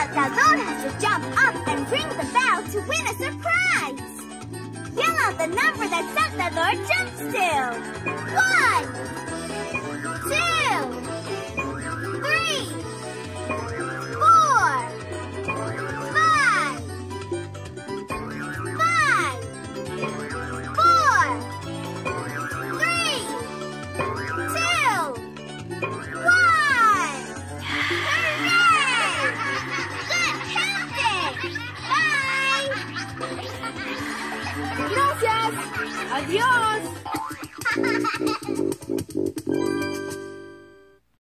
Matador has to jump up and ring the bell to win a surprise. Yell out the number that Matador jumps to. 1, 2, 3, 4, 5, 4, 3, 2, 1. Hooray! Good counting! Bye! Gracias. Adiós.